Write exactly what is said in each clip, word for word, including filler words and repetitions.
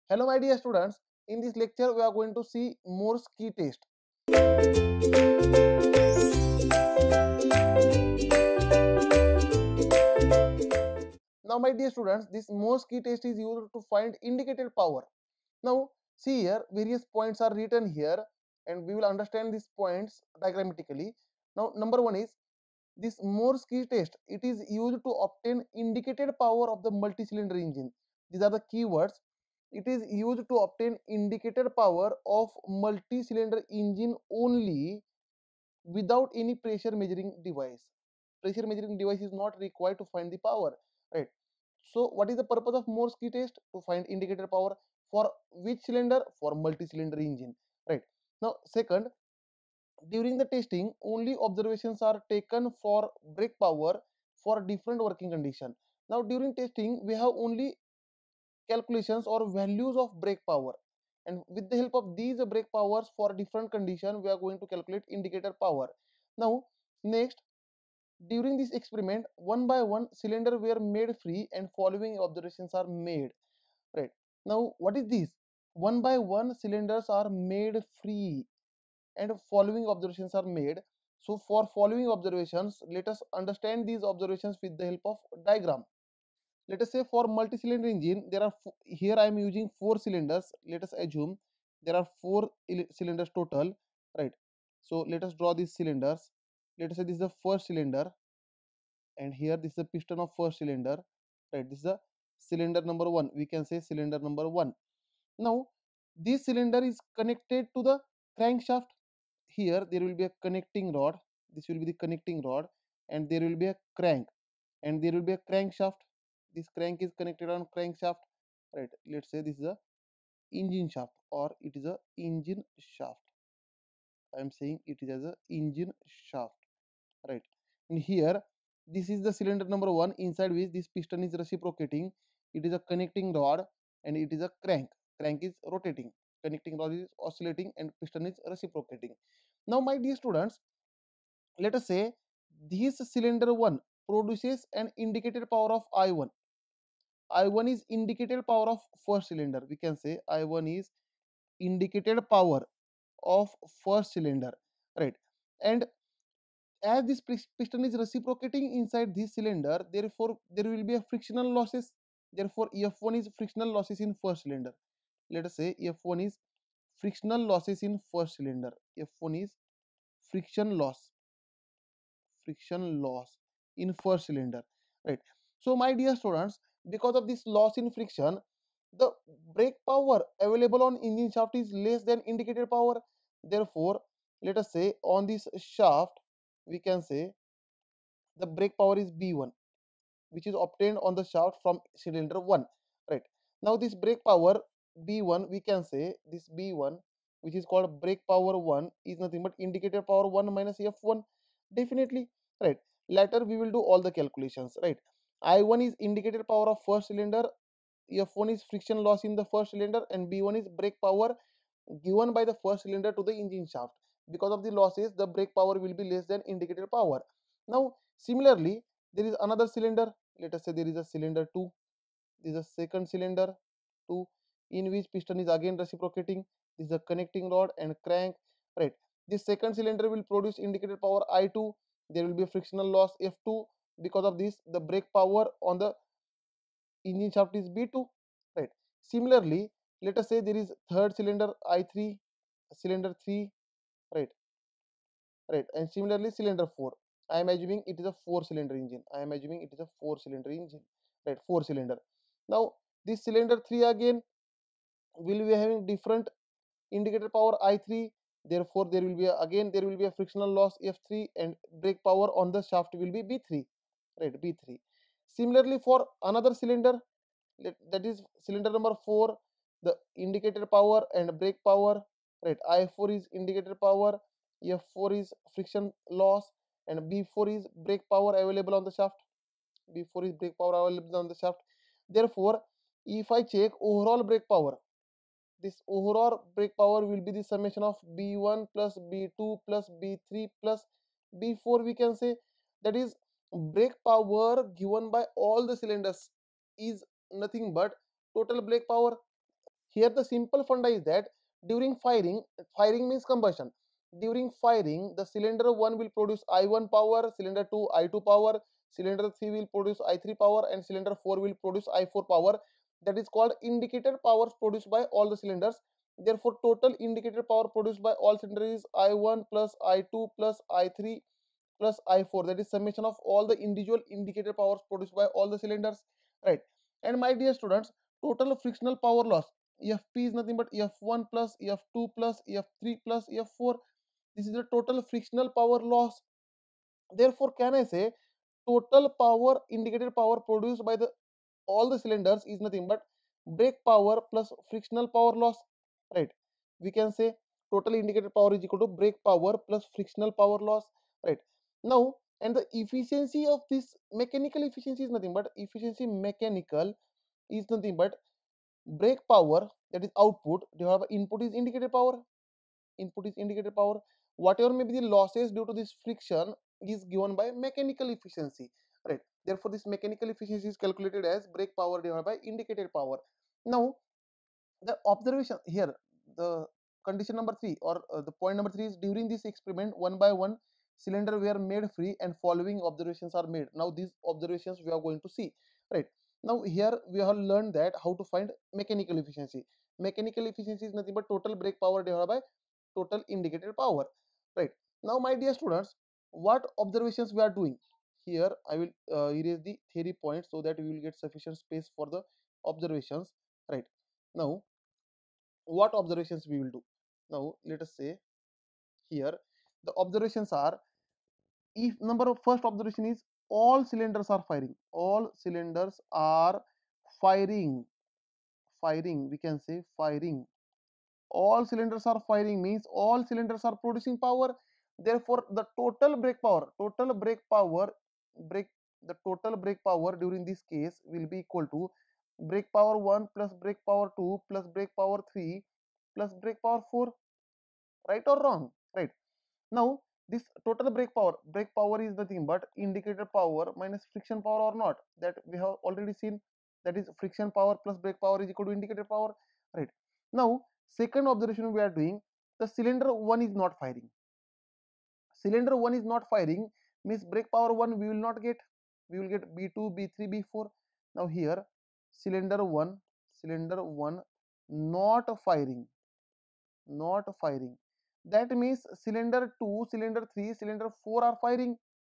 Hello my dear students, in this lecture we are going to see Morse key test. Now my dear students, this Morse key test is used to find indicated power. Now see here, various points are written here and we will understand these points diagrammatically. Now number one is this Morse key test. It is used to obtain indicated power of the multi-cylinder engine. These are the keywords. It is used to obtain indicated power of multi-cylinder engine only without any pressure measuring device. Pressure measuring device is not required to find the power, right? So what is the purpose of Morse key test? To find indicated power for which cylinder? For multi-cylinder engine, right? Now second, during the testing, only observations are taken for brake power for different working condition. Now during testing, we have only calculations or values of brake power, and with the help of these brake powers for different condition, we are going to calculate indicator power. Now next, during this experiment, one by one cylinder were made free and following observations are made, right? Now what is this? One by one cylinders are made free and following observations are made. So for following observations, let us understand these observations with the help of diagram. Let us say for multi-cylinder engine, there are here I am using four cylinders. Let us assume there are four cylinders total, right? So let us draw these cylinders. Let us say this is the first cylinder, and here this is the piston of first cylinder, right? This is the cylinder number one. We can say cylinder number one. Now this cylinder is connected to the crankshaft. Here there will be a connecting rod. This will be the connecting rod, and there will be a crank, and there will be a crankshaft. This crank is connected on crankshaft, right? Let's say this is a engine shaft, or it is a engine shaft. I am saying it is as a engine shaft, right? And here this is the cylinder number one, inside which this piston is reciprocating. It is a connecting rod and it is a crank. Crank is rotating, connecting rod is oscillating, and piston is reciprocating. Now my dear students, let us say this cylinder one produces an indicated power of I one. I one is indicated power of first cylinder. We can say I one is indicated power of first cylinder, right? And as this piston is reciprocating inside this cylinder, therefore there will be a frictional losses. Therefore F one is frictional losses in first cylinder. Let us say F one is frictional losses in first cylinder. F one is friction loss friction loss in first cylinder, right? So my dear students, because of this loss in friction, the brake power available on engine shaft is less than indicated power. Therefore let us say on this shaft, we can say the brake power is B one, which is obtained on the shaft from cylinder one, right? Now this brake power B one, we can say this B one, which is called brake power one, is nothing but indicated power one minus F one, definitely, right? Later we will do all the calculations, right? I one is indicated power of first cylinder, F one is friction loss in the first cylinder, and B one is brake power given by the first cylinder to the engine shaft. Because of the losses, the brake power will be less than indicated power. Now similarly, there is another cylinder. Let us say there is a cylinder two. This is a second cylinder two, in which piston is again reciprocating. This is a connecting rod and crank, right? This second cylinder will produce indicated power I two. There will be a frictional loss F two. Because of this, the brake power on the engine shaft is B two, right? Similarly, let us say there is third cylinder I three, cylinder three, right? Right, and similarly cylinder four. I am assuming it is a four cylinder engine. I am assuming it is a four cylinder engine, right? Four cylinder. Now this cylinder three again will be having different indicator power I three. Therefore there will be a, again there will be a frictional loss F three, and brake power on the shaft will be B three, right? B three. Similarly for another cylinder, that is cylinder number four, the indicator power and brake power, right? I four is indicator power, F four is friction loss, and B four is brake power available on the shaft. B four is brake power available on the shaft. Therefore if I check overall brake power, this overall brake power will be the summation of B one plus B two plus B three plus B four, we can say. That is, brake power given by all the cylinders is nothing but total brake power, Here the simple funda is that during firing, firing means combustion. During firing, the cylinder one will produce I one power, cylinder two I two power, cylinder three will produce I three power, and cylinder four will produce I four power. That is called indicated powers produced by all the cylinders. Therefore, total indicated power produced by all cylinders is I one plus I two plus I three plus I four. That is summation of all the individual indicated powers produced by all the cylinders, right? And my dear students, total frictional power loss, F P is nothing but F one plus F two plus F three plus F four. This is the total frictional power loss. Therefore, can I say total power indicated power produced by the all the cylinders is nothing but brake power plus frictional power loss, right? We can say total indicated power is equal to brake power plus frictional power loss, right? Now, and the efficiency of this mechanical efficiency is nothing but efficiency mechanical is nothing but brake power, that is output, divided by input is indicated power. Input is indicated power. Whatever may be the losses due to this friction is given by mechanical efficiency, right? Therefore, this mechanical efficiency is calculated as brake power divided by indicated power. Now, the observation here, the condition number three, or uh, the point number three is during this experiment, one by one cylinder were made free and following observations are made. Now, these observations we are going to see, right? Now, here we have learned that how to find mechanical efficiency. Mechanical efficiency is nothing but total brake power divided by total indicated power, right? Now, my dear students, what observations we are doing here, I will uh, erase the theory points so that we will get sufficient space for the observations, right? Now, what observations we will do? Now, let us say here the observations are, if number of first observation is all cylinders are firing, all cylinders are firing, firing, we can say firing, all cylinders are firing means all cylinders are producing power. Therefore, the total brake power, total brake power, brake, the total brake power during this case will be equal to brake power one plus brake power two plus brake power three plus brake power four. Right or wrong? Right. Now, this total brake power, brake power is nothing but indicated power minus friction power or not. That we have already seen. That is friction power plus brake power is equal to indicated power. Right. Now, second observation we are doing, the cylinder one is not firing. Cylinder one is not firing means brake power one we will not get. We will get B two, B three, B four. Now here cylinder one, cylinder one not firing, not firing. That means cylinder two, cylinder three, cylinder four are firing.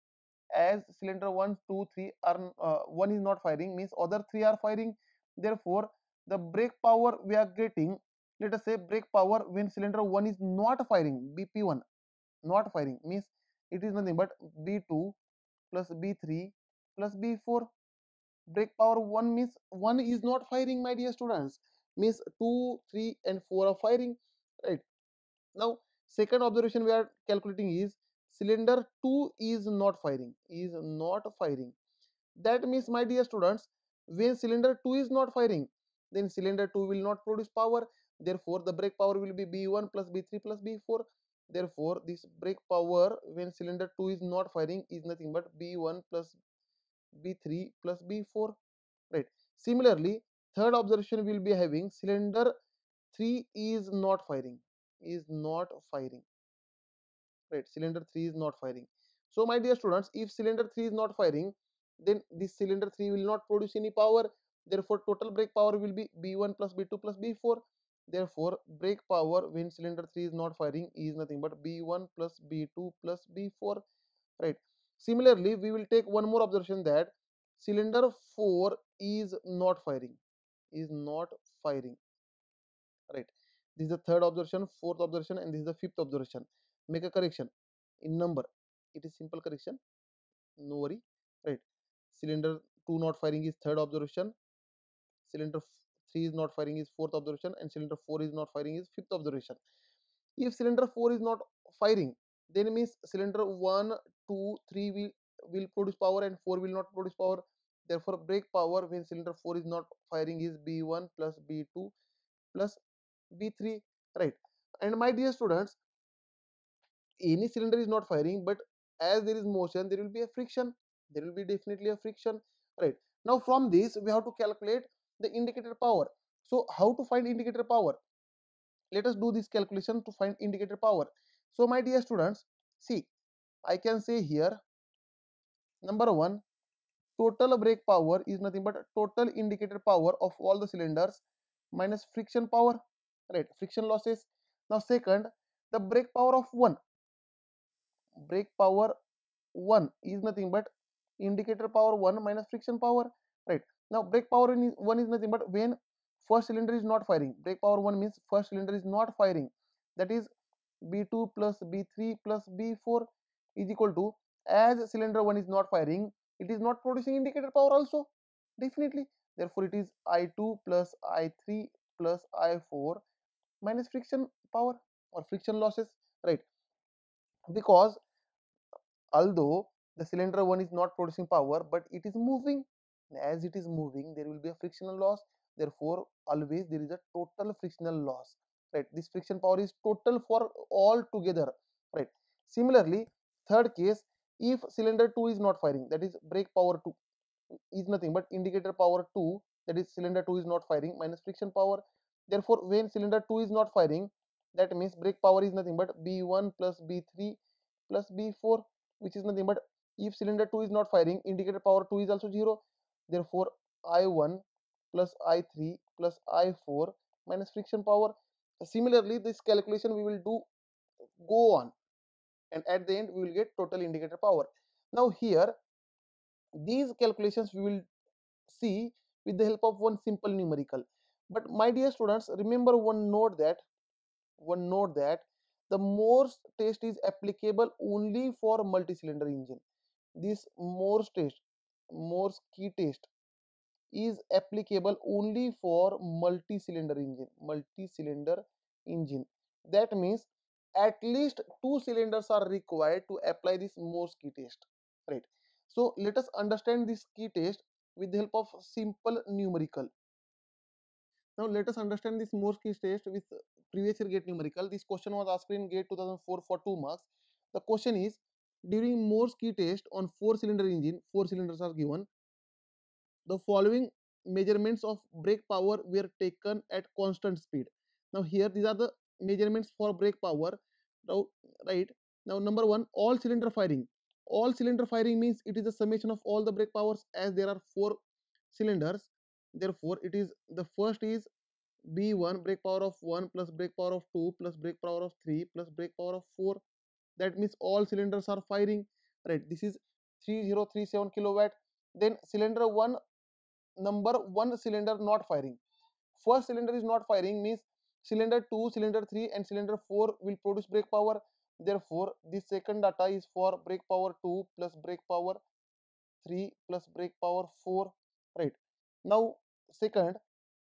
As cylinder one, two, three are uh, one is not firing means other three are firing. Therefore, the brake power we are getting, let us say brake power when cylinder one is not firing, B P one not firing means it is nothing but B two plus B three plus B four. Brake power one means one is not firing, my dear students, means two, three and four are firing, right? Now, second observation we are calculating is cylinder two is not firing, is not firing. That means, my dear students, when cylinder two is not firing, then cylinder two will not produce power. Therefore, the brake power will be B one plus B three plus B four. Therefore, this brake power when cylinder two is not firing is nothing but B one plus B three plus B four. Right. Similarly, third observation will be having cylinder three is not firing, is not firing, right? Cylinder three is not firing. So, my dear students, if cylinder three is not firing, then this cylinder three will not produce any power. Therefore, total brake power will be B one plus B two plus B four. Therefore, brake power when cylinder three is not firing is nothing but B one plus B two plus B four, right? Similarly, we will take one more observation that cylinder four is not firing, is not firing, right? This is the third observation, fourth observation, and this is the fifth observation. Make a correction in number. It is simple correction, no worry, right? Cylinder two not firing is third observation, cylinder three is not firing is fourth observation, and cylinder four is not firing is fifth observation. If cylinder four is not firing, then it means cylinder one, two, three will will produce power and four will not produce power. Therefore, brake power when cylinder four is not firing is B one plus B two plus B three, right? And my dear students, any cylinder is not firing, but as there is motion, there will be a friction. There will be definitely a friction, right? Now, from this, we have to calculate the indicated power. So how to find indicator power? Let us do this calculation to find indicator power. So my dear students, see, I can say here, number one, total brake power is nothing but total indicator power of all the cylinders minus friction power, right? Friction losses. Now second, the brake power of one, brake power one is nothing but indicator power one minus friction power, right? Now brake power one is nothing but when first cylinder is not firing. Brake power one means first cylinder is not firing, that is B two plus B three plus B four is equal to, as cylinder one is not firing, it is not producing indicator power also, definitely. Therefore it is I two plus I three plus I four minus friction power or friction losses, right? Because although the cylinder one is not producing power, but it is moving. As it is moving, there will be a frictional loss. Therefore always there is a total frictional loss, right? This friction power is total for all together, right? Similarly, third case, if cylinder two is not firing, that is brake power two is nothing but indicator power two, that is cylinder two is not firing minus friction power. Therefore when cylinder two is not firing, that means brake power is nothing but B one plus B three plus B four, which is nothing but, if cylinder two is not firing, indicator power two is also zero. Therefore I one plus I three plus I four minus friction power. Similarly, this calculation we will do go on, and at the end we will get total indicator power. Now here, these calculations we will see with the help of one simple numerical. But my dear students, remember one note that one note that the Morse test is applicable only for multi-cylinder engine. This Morse test, Morse key test, is applicable only for multi-cylinder engine. Multi-cylinder engine. That means at least two cylinders are required to apply this Morse key test, right? So let us understand this key test with the help of simple numerical. Now let us understand this Morse key test with previous year gate numerical. This question was asked in gate two thousand four for two marks. The question is, during Morse key test on four cylinder engine, four cylinders are given. The following measurements of brake power were taken at constant speed. Now here these are the measurements for brake power. Now, right now, number one, all cylinder firing. All cylinder firing means it is the summation of all the brake powers, as there are four cylinders. Therefore it is, the first is B one, brake power of one plus brake power of two plus brake power of three plus brake power of four. That means all cylinders are firing, right? This is three thousand thirty-seven kilowatt. Then cylinder one, number one cylinder not firing. First cylinder is not firing means cylinder two, cylinder three and cylinder four will produce brake power. Therefore this second data is for brake power two plus brake power three plus brake power four, right? Now second,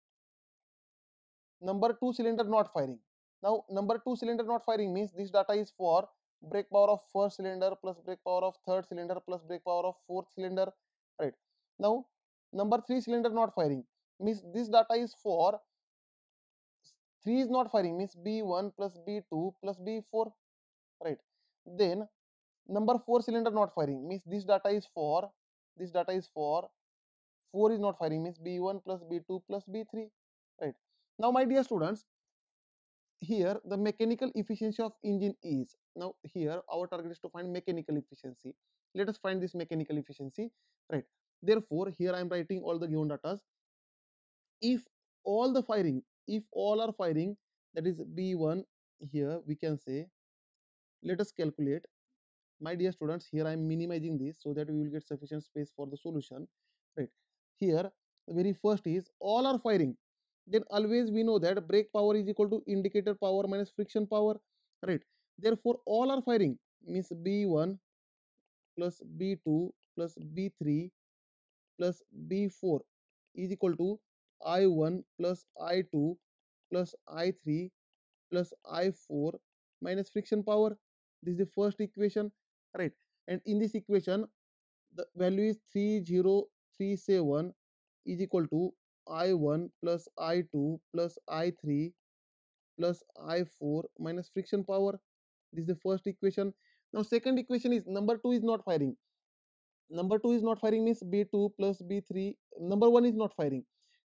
number two cylinder not firing. Now number two cylinder not firing means this data is for brake power of first cylinder plus brake power of third cylinder plus brake power of fourth cylinder, right? Now number three cylinder not firing means this data is for three is not firing means B one plus B two plus B four, right? Then number four cylinder not firing means this data is for, this data is for four is not firing means B one plus B two plus B three, right? Now my dear students, here the mechanical efficiency of engine is, now here our target is to find mechanical efficiency. Let us find this mechanical efficiency, right? Therefore here I am writing all the given data. If all the firing, if all are firing, that is B one, here we can say, let us calculate. My dear students, here I am minimizing this so that we will get sufficient space for the solution, right? Here the very first is all are firing, then always we know that brake power is equal to indicator power minus friction power, right? Therefore all are firing means B one plus B two plus B three plus B four is equal to I one plus I two plus I three plus I four minus friction power. This is the first equation, right? And in this equation the value is three thousand thirty-seven is equal to I one plus I two plus I three plus I four minus friction power. This is the first equation. Now second equation is, number two is not firing. Number two is not firing means B two plus B three, number one is not firing.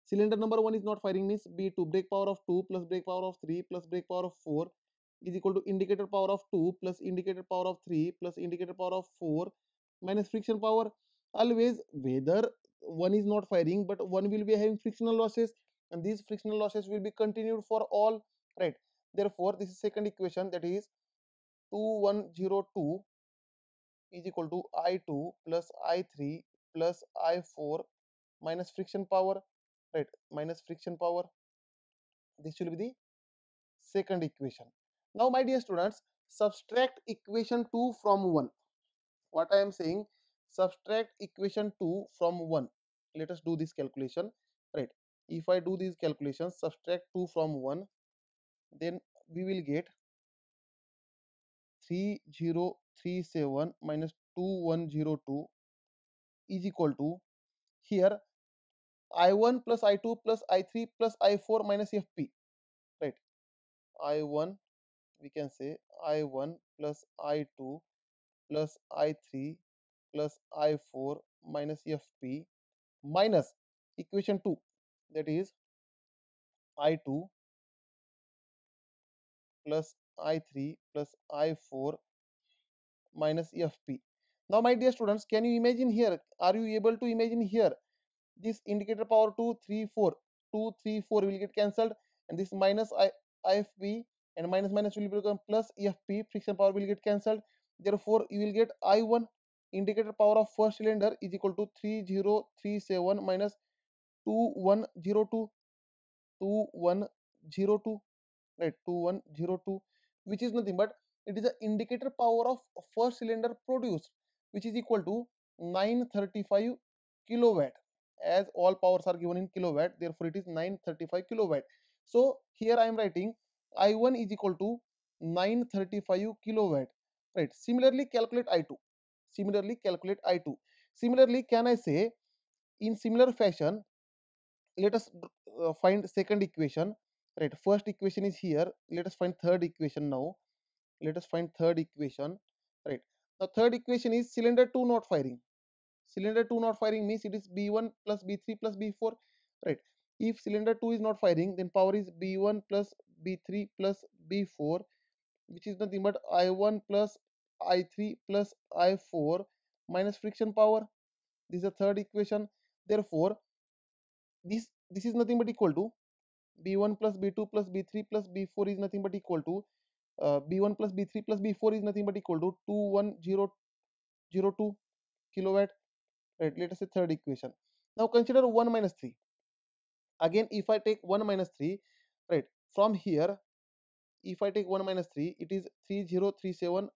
cylinder number one is not firing means B two, brake power of two plus brake power of three plus brake power of four is equal to indicator power of two plus indicator power of three plus indicator power of four minus friction power. Always whether one is not firing but one will be having frictional losses, and these frictional losses will be continued for all, right? Therefore this is second equation, that is two one zero two is equal to I two plus I three plus I four minus friction power, right? Minus friction power. This will be the second equation. Now my dear students, subtract equation two from one. What I am saying, subtract equation two from one. Let us do this calculation, right? If I do these calculations, subtract two from one, then we will get three zero three seven minus two one zero two is equal to, here I one plus I two plus I three plus I four minus F P, right? I one, we can say I one plus I two plus I three plus I four minus F P minus equation two, that is I two plus I three plus I four minus F P. Now my dear students, can you imagine here, are you able to imagine here, this indicator power two, three, four, two, three, four will get cancelled, and this minus I, IFP and minus minus will become plus E F P, friction power will get cancelled. Therefore you will get I one, indicator power of first cylinder, is equal to three zero three seven minus two one zero two, two one zero two, right? two one zero two, which is nothing but it is the indicator power of first cylinder produced, which is equal to nine thirty-five kilowatt. As all powers are given in kilowatt, therefore it is nine thirty-five kilowatt. So here I am writing I one is equal to nine thirty-five kilowatt, right? Similarly calculate I two. Similarly calculate I two. Similarly, can I say in similar fashion, let us uh, find second equation, right? First equation is here, let us find third equation now. Let us find third equation, right? Now third equation is cylinder two not firing. Cylinder two not firing means it is B one plus B three plus B four, right? If cylinder two is not firing, then power is B one plus B three plus B four, which is nothing but I one plus I three plus I four minus friction power. This is the third equation. Therefore this this is nothing but equal to B one plus B two plus B three plus B four is nothing but equal to uh, B one plus B three plus B four is nothing but equal to two one zero zero two kilowatt, right? Let us say third equation. Now consider one minus three. Again if I take one minus three, right, from here if I take one minus three, it is three zero three seven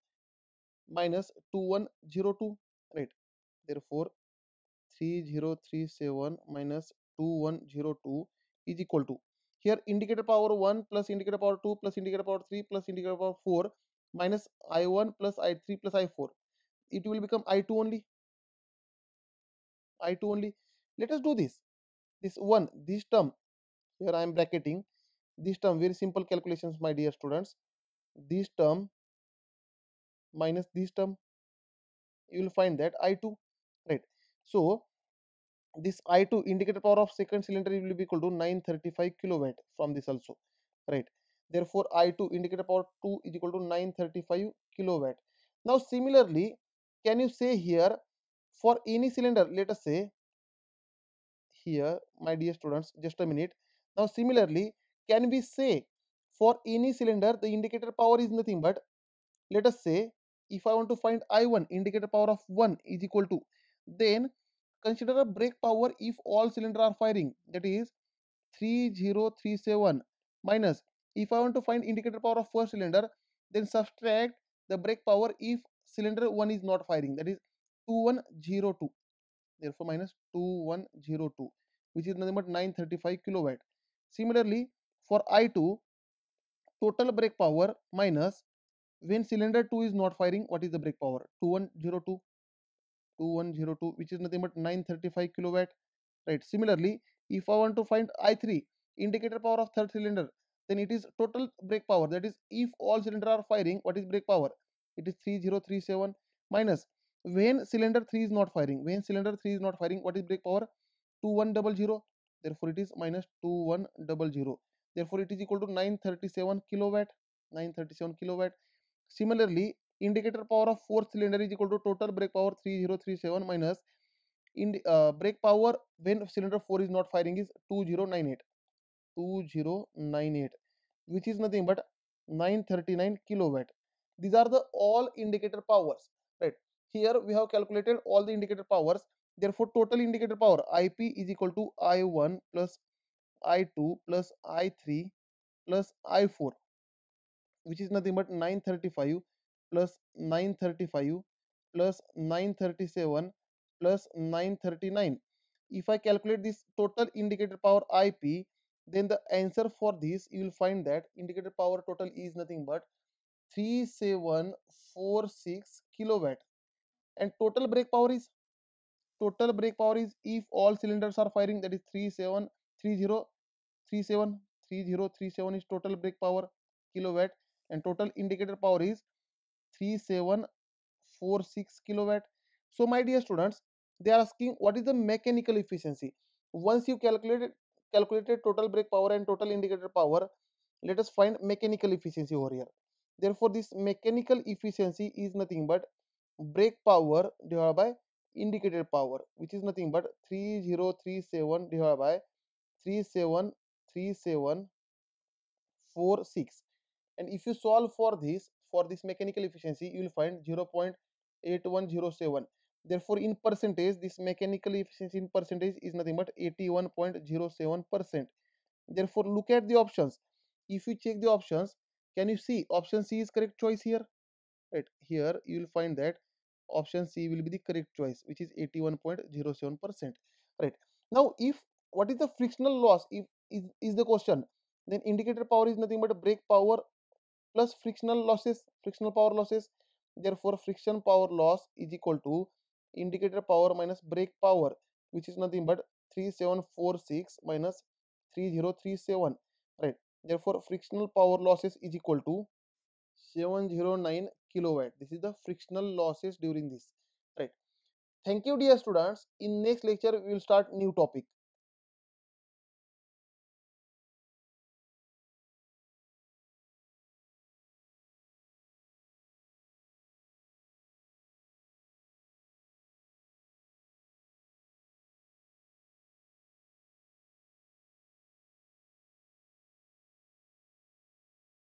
minus two one zero two, right? Therefore three zero three seven minus two one zero two is equal to, here indicator power one plus indicator power two plus indicator power three plus indicator power four minus I one plus I three plus I four, it will become I two only. I two only. Let us do this. This one, this term, here I am bracketing this term, very simple calculations my dear students. This term minus this term, you will find that I two, right? So this I two, indicator power of second cylinder, will be equal to nine thirty-five kilowatt from this also, right? Therefore I two, indicator power two, is equal to nine thirty-five kilowatt. Now similarly, can you say here for any cylinder, let us say here my dear students, just a minute. Now similarly, can we say for any cylinder the indicator power is nothing but, let us say if I want to find I one, indicator power of one is equal to, then consider a brake power if all cylinders are firing, that is three zero three seven minus, if I want to find indicator power of first cylinder, then subtract the brake power if cylinder one is not firing, that is two one zero two. Therefore minus two one zero two, which is nothing but nine thirty-five kilowatt. Similarly for I two, total brake power minus when cylinder two is not firing, what is the brake power? two one zero two, two one zero two, which is nothing but nine thirty-five kilowatt, right? Similarly if I want to find I three, indicator power of third cylinder, then it is total brake power, that is if all cylinders are firing, what is brake power? It is three zero three seven minus when cylinder three is not firing, when cylinder three is not firing, what is brake power? two one zero zero, therefore it is minus two one zero zero, therefore it is equal to nine thirty-seven kilowatt, nine thirty-seven kilowatt. Similarly, indicator power of fourth cylinder is equal to total brake power three thousand thirty-seven minus in uh, brake power when cylinder four is not firing is two thousand ninety-eight, two thousand ninety-eight, which is nothing but nine thirty-nine kilowatt. These are the all indicator powers, right? Here we have calculated all the indicator powers. Therefore, total indicator power I P is equal to I one plus I two plus I three plus I four, which is nothing but nine thirty-five plus nine thirty-five plus nine thirty-seven plus nine thirty-nine. If I calculate this total indicator power I P, then the answer for this you will find that indicator power total is nothing but three thousand seven hundred forty-six kilowatt, and total brake power is total brake power is if all cylinders are firing, that is three thousand seven hundred thirty-seven, three thousand thirty-seven is total brake power kilowatt, and total indicator power is three thousand seven hundred forty-six kilowatt. So my dear students, they are asking what is the mechanical efficiency. Once you calculated calculated total brake power and total indicator power, let us find mechanical efficiency over here. Therefore, this mechanical efficiency is nothing but brake power divided by indicator power, which is nothing but three thousand thirty-seven divided by three thousand seven hundred thirty-seven forty-six. And if you solve for this for this mechanical efficiency, you will find zero point eight one zero seven. Therefore, in percentage, this mechanical efficiency in percentage is nothing but eighty-one point zero seven percent. Therefore, look at the options. If you check the options, can you see option C is correct choice here? Right here, you will find that option C will be the correct choice, which is eighty-one point zero seven percent. Right now, if what is the frictional loss? If is, is the question, then indicator power is nothing but brake power plus frictional losses, frictional power losses. Therefore, friction power loss is equal to indicator power minus brake power, which is nothing but three thousand seven hundred forty-six minus three thousand thirty-seven. Right. Therefore, frictional power losses is equal to seven hundred nine kilowatt. This is the frictional losses during this. Right. Thank you, dear students. In next lecture, we will start new topic.